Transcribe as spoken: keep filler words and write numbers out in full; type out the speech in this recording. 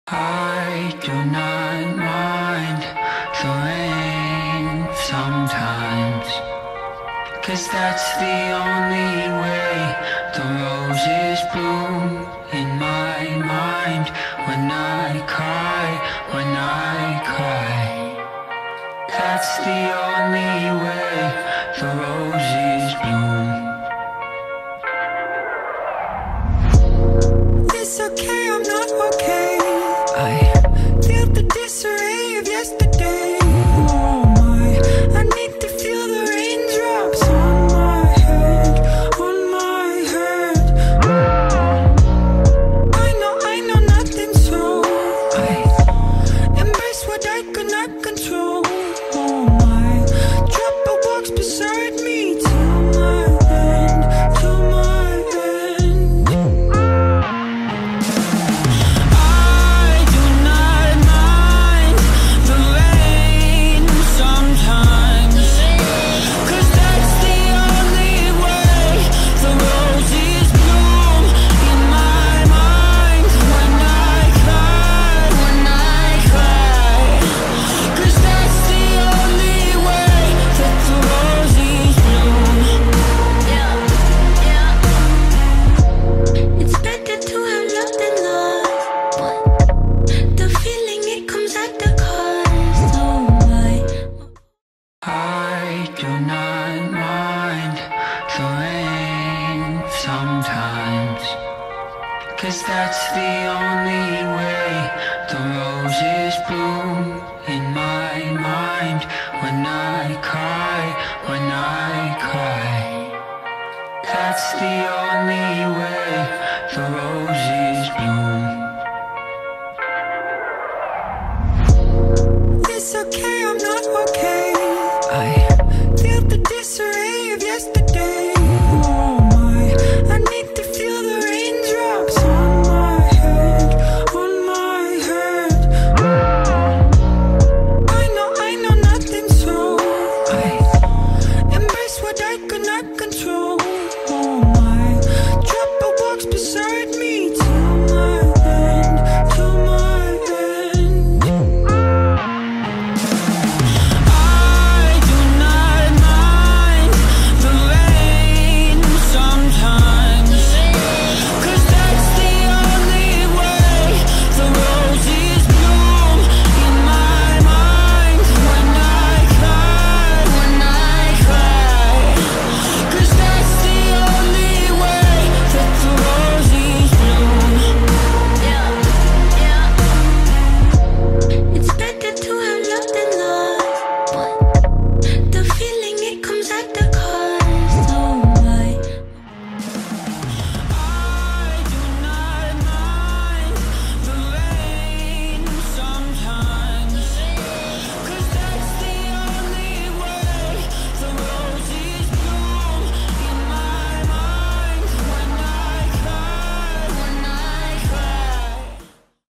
I do not mind the rain sometimes, 'cause that's the only way the roses bloom in my mind. When I cry, when I cry, that's the only way the roses bloom. It's okay, I'm not okay. I feel the disarray of yesterday. Oh my, I need to feel the raindrops on my head, on my head. I know, I know nothing, so I embrace what I cannot control. Oh my, trouble walks beside me till my end, till my end. I do not mind the rain sometimes, 'cause that's the only way the roses bloom in my mind. When I cry, when I cry, 'cause that's the only way that the roses bloom. Yeah, yeah. It's better to have loved and lost, but the feeling, it comes at the cost. Oh my, I do not mind the rain sometimes, 'cause that's the only way the roses bloom in my mind. When I cry, when I cry, that's the only way the roses